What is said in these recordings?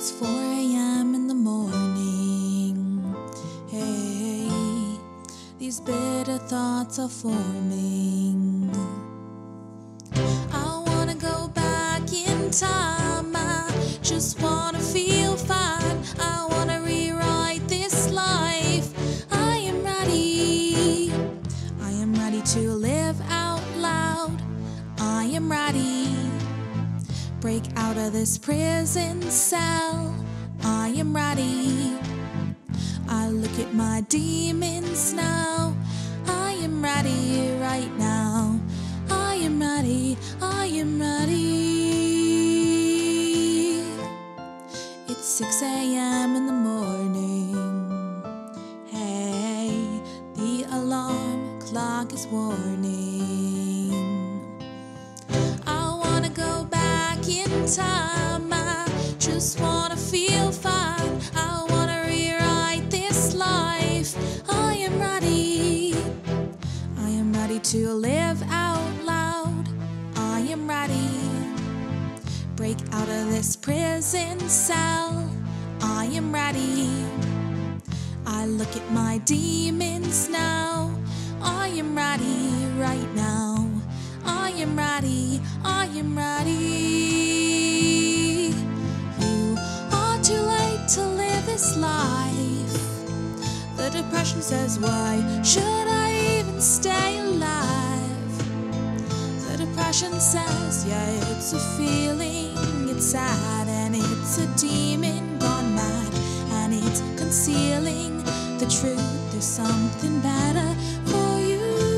It's 4 a.m. in the morning. Hey, these bitter thoughts are forming. I wanna go back in time. I just wanna feel fine. I wanna rewrite this life. I am ready. I am ready to live out loud. I am ready. Break out of this prison cell. I am ready. I look at my demons now. I am ready right now. I am ready. I am ready. It's 6 a.m. in the morning. Hey, the alarm clock is warning. I wanna go back in time. I just wanna feel fine. I wanna rewrite this life. I am ready. I am ready to live out loud. I am ready. Break out of this prison cell. I am ready. I look at my demons now. I am ready right now. I am ready. I am ready. You are too late to live this life. The depression says, why should I even stay alive? The depression says, yeah, it's a feeling, it's sad, and it's a demon gone mad, and it's concealing the truth. There's something better for you.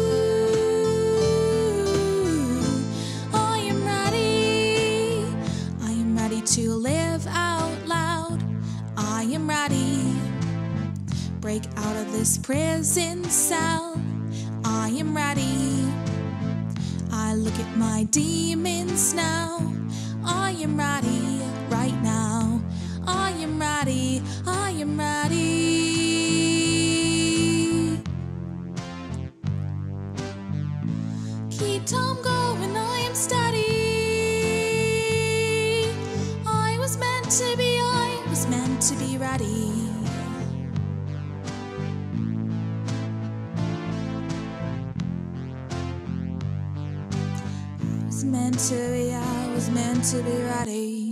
I am ready. I am ready to live out loud. I am ready. Break out of this prison cell. I am ready. I look at my demons now. I am ready right now. I am ready. I am ready. Keep time going, I am steady. I was meant to be ready. I was meant to be ready.